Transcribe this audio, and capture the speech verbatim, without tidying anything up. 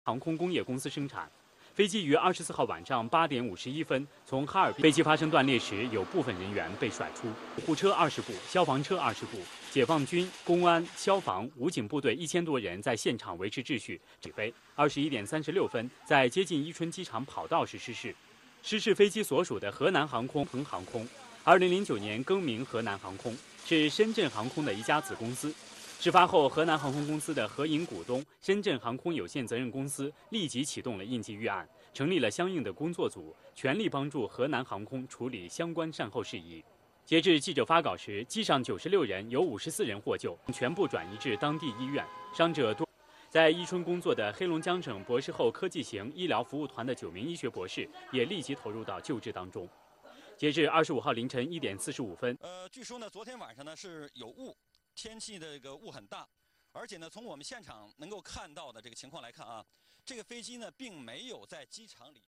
航空工业公司生产。飞机于二十四号晚上八点五十一分从哈尔滨，飞机发生断裂时，有部分人员被甩出。救护车二十部，消防车二十部，解放军、公安、消防、武警部队一千多人在现场维持秩序起飞。二十一点三十六分，在接近伊春机场跑道时失事。失事飞机所属的河南航空鹏航空，二零零九年更名河南航空，是深圳航空的一家子公司。事发后，河南航空公司的合营股东深圳航空有限责任公司立即启动了应急预案，成立了相应的工作组，全力帮助河南航空处理相关善后事宜。截至记者发稿时，机上九十六人，有五十四人获救，全部转移至当地医院，伤者多。在伊春工作的黑龙江省博士后科技型医疗服务团的九名医学博士也立即投入到救治当中。截至二十五号凌晨一点四十五分， 呃，据说呢，昨天晚上呢是有雾。天气的这个雾很大，而且呢，从我们现场能够看到的这个情况来看啊，这个飞机呢并没有在机场里。